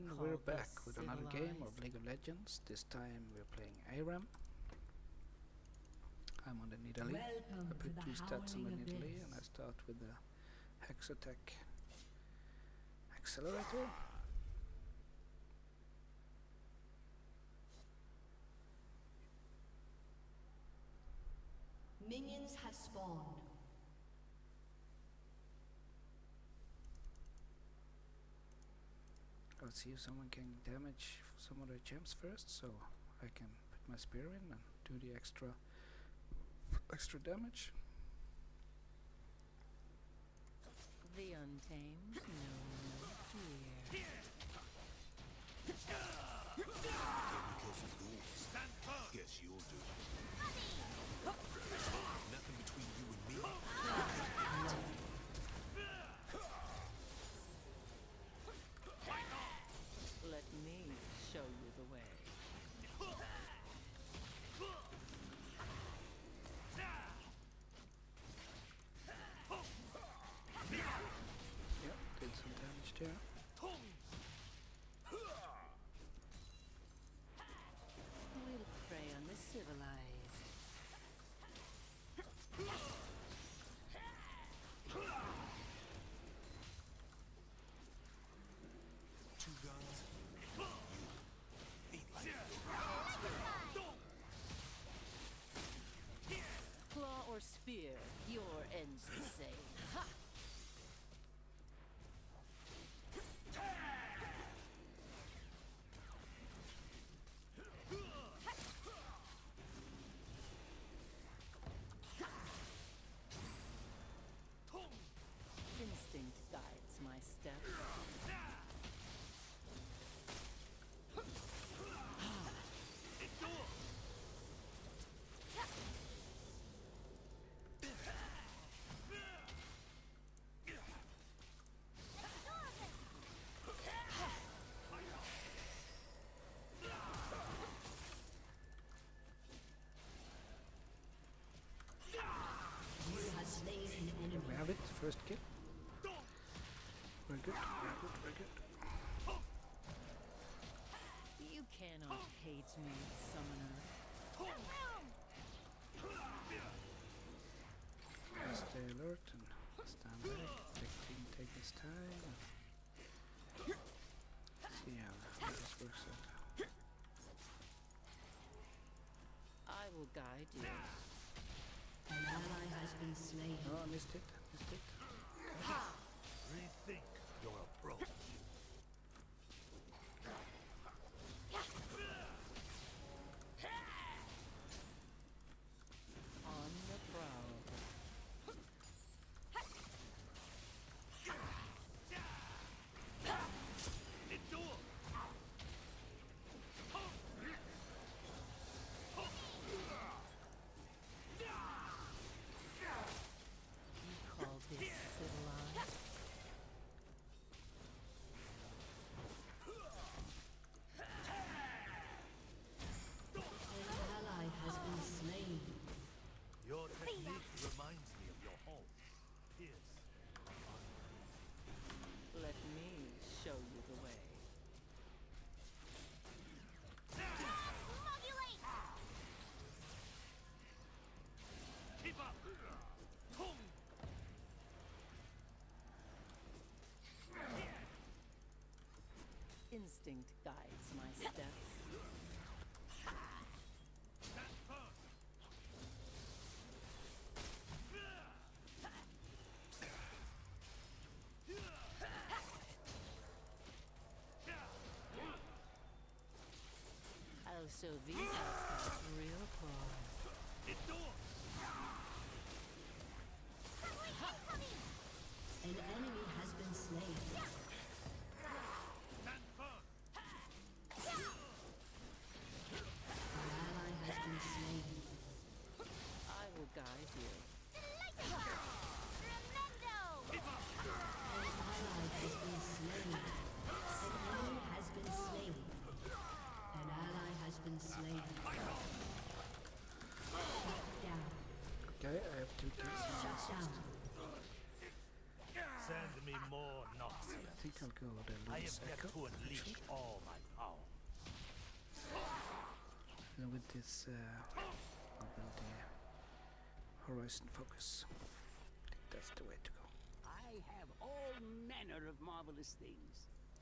And we're back with another game of League of Legends. This time we're playing Aram. I'm on the nedalee. I put two stats on the nedalee and I start with the Hex Attack Accelerator. Minions have spawned. Let's see if someone can damage some of the gems first, so I can put my spear in and do the extra damage. The untamed know no fear. Because of ghouls. Stand firm. Guess you'll do. Nothing between you and me. Let me show you the way. Yep, did some damage there. We'll prey on the civilized. Two guns. You ain't like Claw or spear, your end's the same. Ha! Instinct guides my steps. We have it, first kill. Very good, very good, very good. You cannot hate me, summoner. Stay alert and stand back. Take his time. See how this works out. I will guide you. An ally has been slain. Oh, I missed it. Rethink your approach. On the prowl. You call this civilized? An ally has been slain. Your technique reminds me of your home. Pierce. Let me show you the way. Keep up! Instinct guides my steps. Stand firm! I'll show these outcasts real claws. An enemy has been slain. Stand firm! An ally has been slain. I will guide you. An ally has been slain. An enemy has been slain. An ally has been slain. Shut down. Okay, I have 2 kills. Shut down. Send me more nonsense. think I'll go the I Luna's am yet Echo, to unleash actually. all my power. And with this, I'll build the Horizon Focus. I think that's the way to go. I have all manner of marvelous things.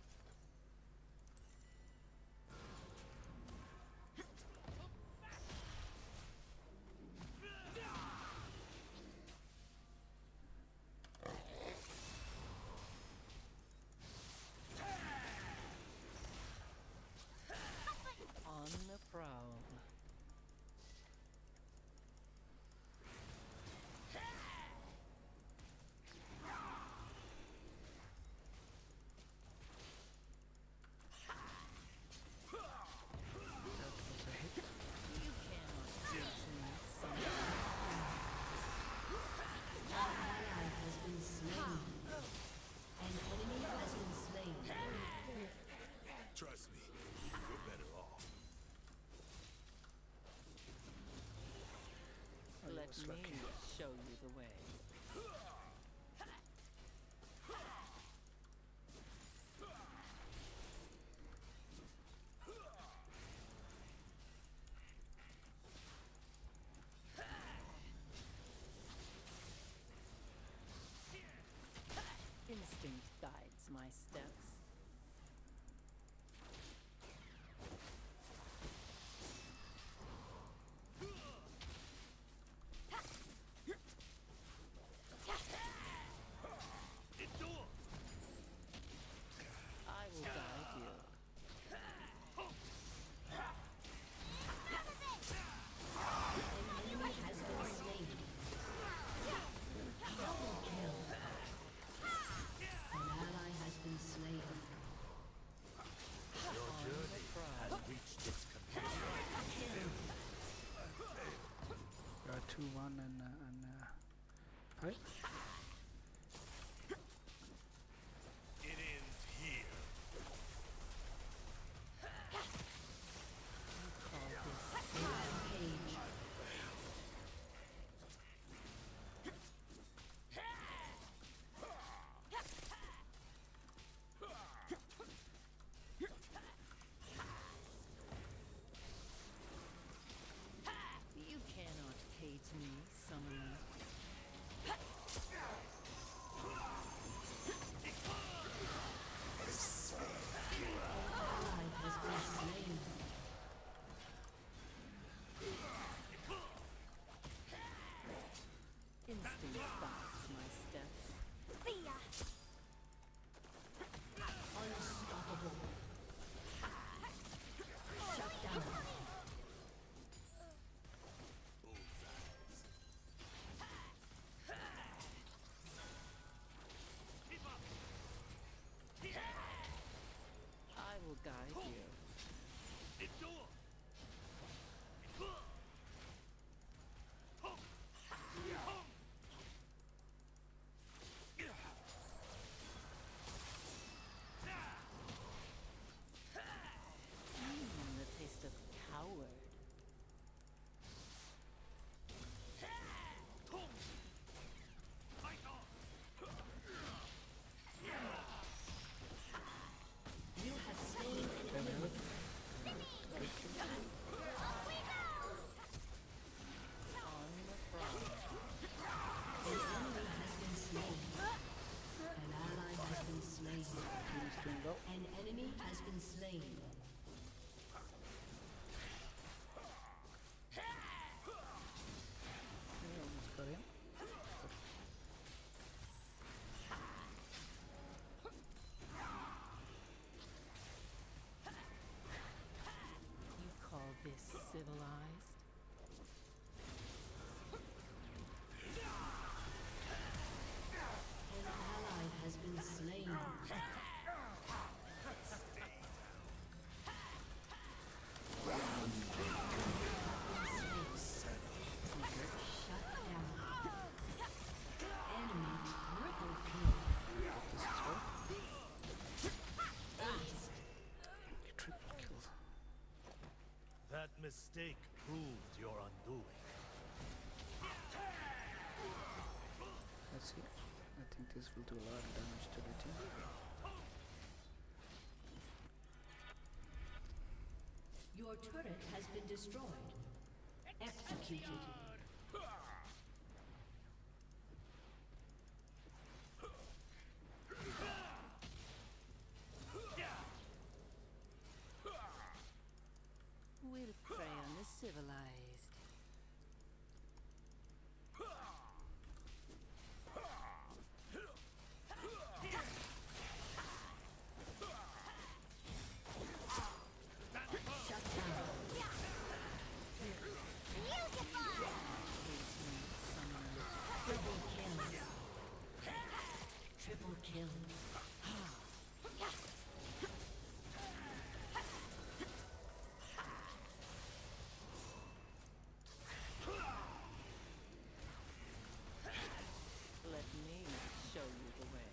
On the prowl. That was a hit. You cannot teach me something. An ally has been slain. An enemy has been slain. Trust me, we're better off. Oh, Let was me lucky. show you the way. Instinct guides my steps. Endure! I will guide you. An enemy has been slain. Double kill. An ally has been slain. Your journey has reached its conclusion. We are 2-1 and 5. It ends here. You call this Rampage. You cannot cage me, summoner. Ally has been slain. Instinct guides my steps. Unstoppable. Shut down. I will guide you. Endure! The taste of coward. Fight on! You have slain an enemy. On the prowl. An enemy has been slain. An ally has been slain. Team is doing well. An enemy has been slain. We almost got him. You call this civilized? An ally has been slain. Shut down. Enemy triple kill. This as well. Ace. Triple kill. That mistake proved your undoing. Let's see. I think this will do a lot of damage to the team. turret has been destroyed. Executed. We'll prey on the civilized. Triple kill. Let me show you the way.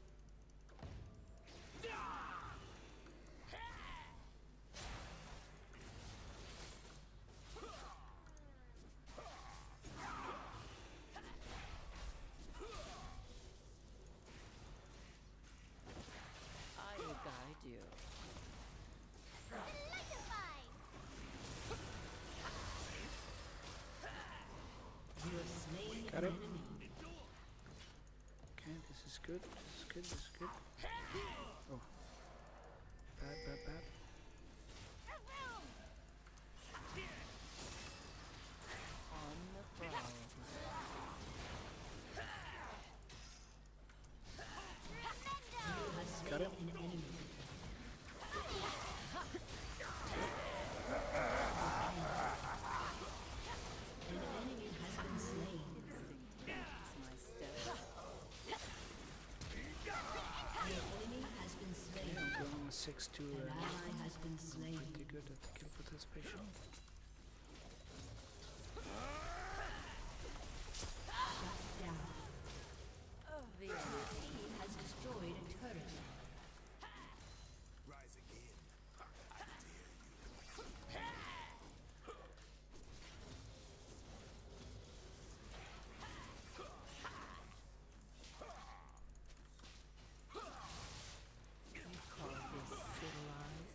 I will guide you. You have slain Got an it. enemy. Okay, this is good. This is good. This is good. Oh. Bad, bad, bad. On the prowl. You have slain Got it. an enemy. An enemy has been slain. Instinct guides my steps. An enemy has been slain. I'm going 6 to An ally has been slain. pretty good at kill participation. Shut down. The Your team has destroyed a turret. Rise again. you call this civilized?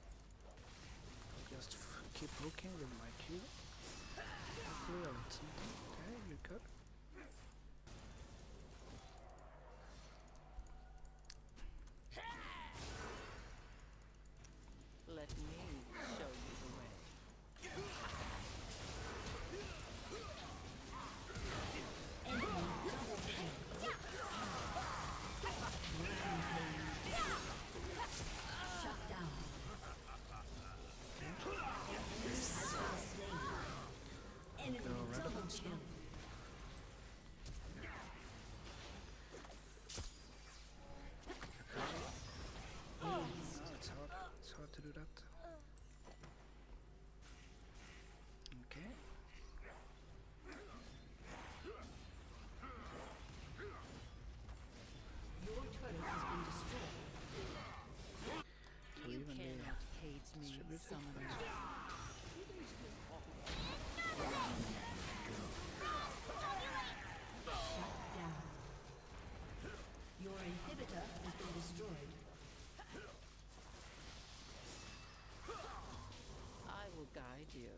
Just keep poking with my Q. Hopefully I'll hit something. Okay, you're good. Let me show you the way. Enemy double kill. Rampage. Shut down. Enemy has been slain. Enemy Go red double buttons now. kill. It's hard. It's hard to do that. Okay. Your turret has been destroyed. So You even cannot cage me, distributed, summoner. Shut down. Your inhibitor has been destroyed. I will guide you.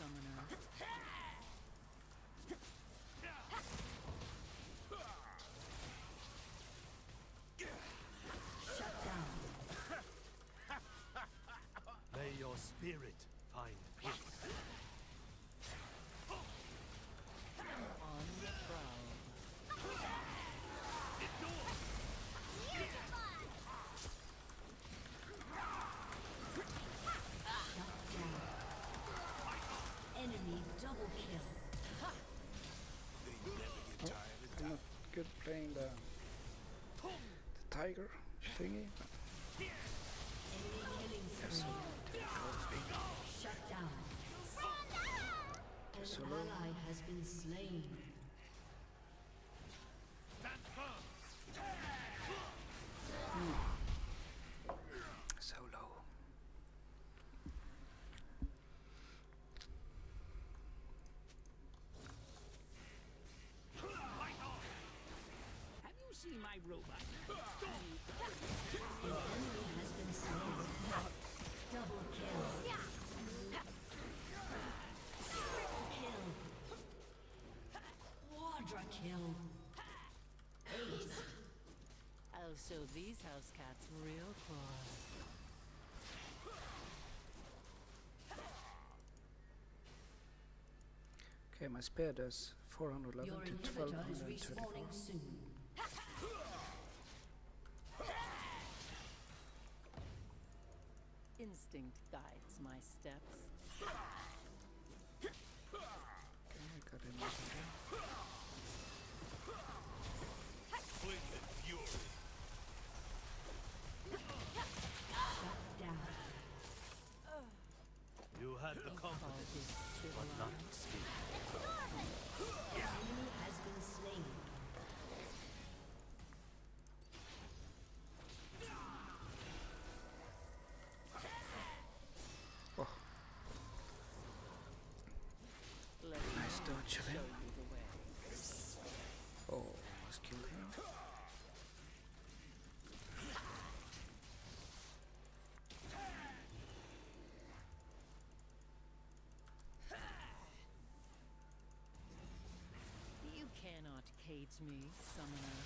summoner. May your spirit find peace. On the prowl. Enemy double kill. I'm not good playing the tiger thingy. Enemy killing spree. Shut down. An Solo. ally has been slain. Stand firm. So low. Have you seen my robot? An enemy has been slain. Double kill. Kill. Quadra kill. Ace. I'll show these house cats real claws. Okay, my spear does 411 Your to inhibitor is 1234. respawning soon. Instinct guides my steps. Okay, I got anything there. Wicked fury. Shut down. You had the All confidence, is but not civilized. the skill. Enemy has been slain. Oh, Let me nice dodge of show him. you the way. Oh, almost killed him. You cannot cage me, summoner.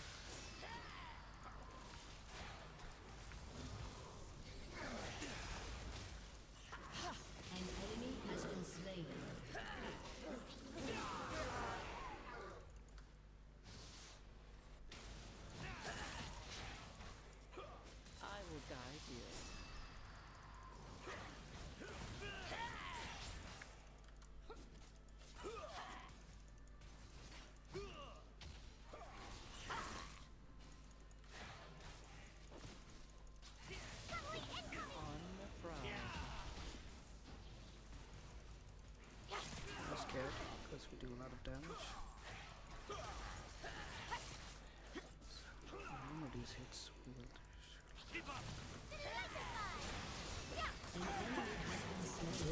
An enemy has been slain. I will guide you. On the prowl. I'm scared because we do a lot of damage. So, one of these hits we will Keep up. An enemy has been slain.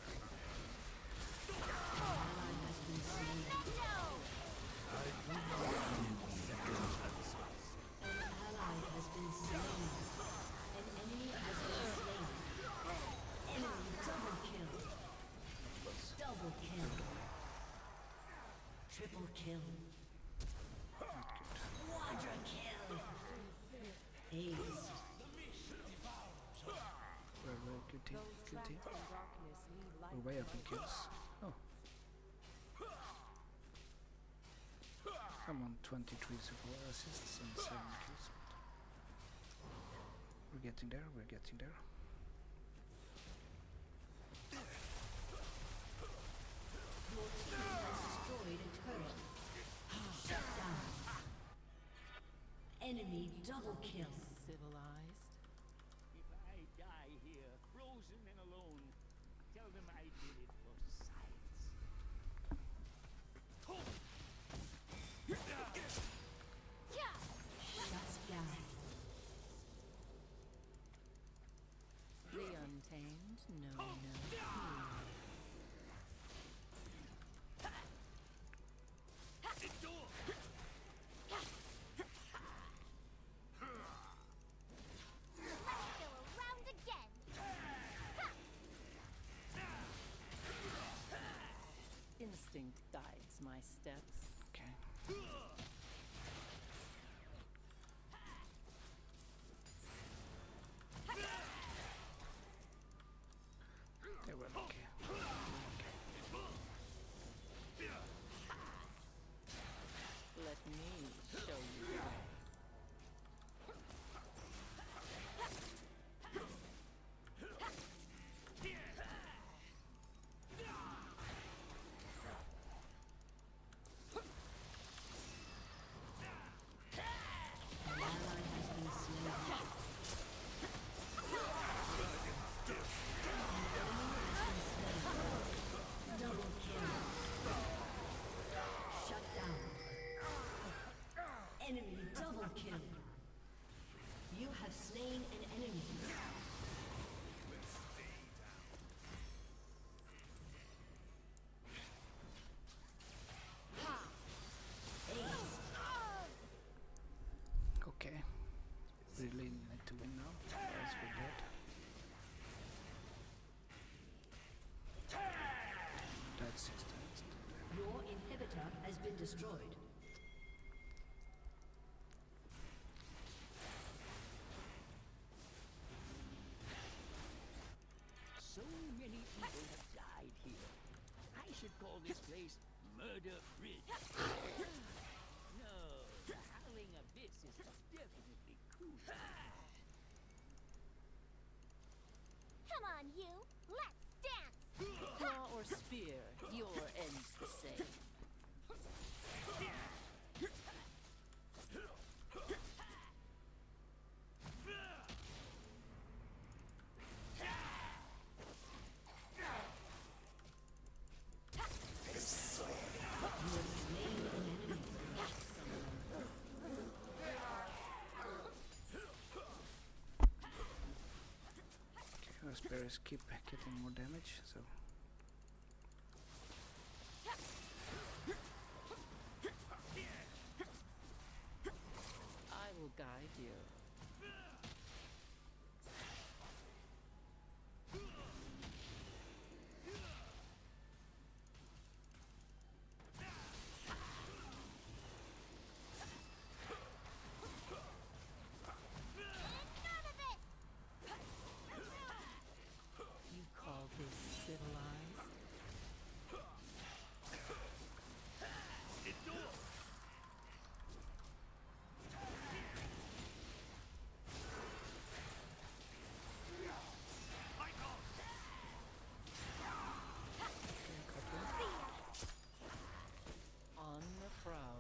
An ally has been slain. I do not give second chances. An ally has been slain. An enemy has been slain. Enemy double kill. Double kill. Triple kill. not good. Quadra kill. Ace. We're a very good team. Good team. darkness need light. We're way up in kills. Oh. I'm on 23 support assists and 7 kills. We're getting there, we're getting there. Your team has destroyed a turret. Shut down. Enemy double kill. Civilized. If I die here, frozen and alone, tell them I did it for science. Shut down. The untamed know no fear. Go around again. my steps. Okay. They were lucky. Let me show you the way. An ally has been slain. Double kill. Shut down. Enemy double kill. You have slain an enemy. Okay. Really need to win now, or else we're dead. That's 6 turns. Your inhibitor has been destroyed. So many people have died here. I should call this place Murder Bridge. No, the Howling Abyss is definitely cool. Come on, you. Let's dance. Claw or spear, your end's the same. Our spears keep getting more damage, so I will guide you. None of it. You call this civilized? On the prowl.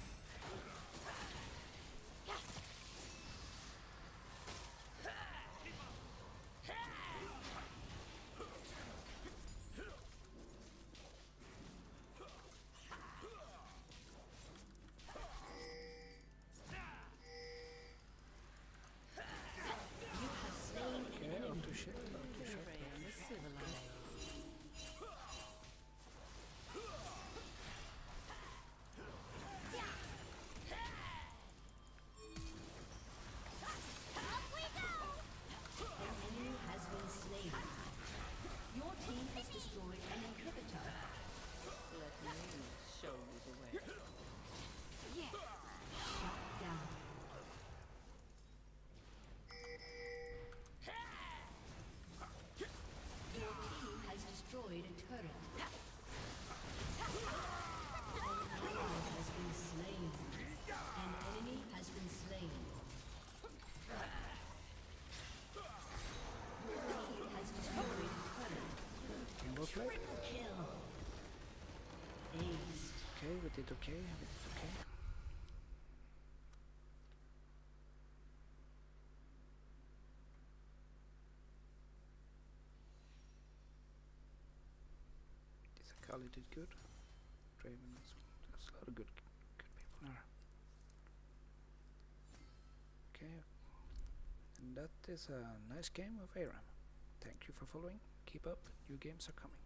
You have slain an okay, enemy. onto shit. Prey on the civilized. Up we go. An enemy has been slain. Your team has destroyed an inhibitor. Let me show you the way. Shut down. Your team has destroyed a turret. An ally has been slain. An enemy has been slain. Your team has destroyed a turret. Rainbow plate. Triple kill. Ace. Okay, we did okay. We did okay. Kali did good. Draven as well. There's a lot of good people there. Okay. And that is a nice game of Aram. Thank you for following. Keep up. New games are coming.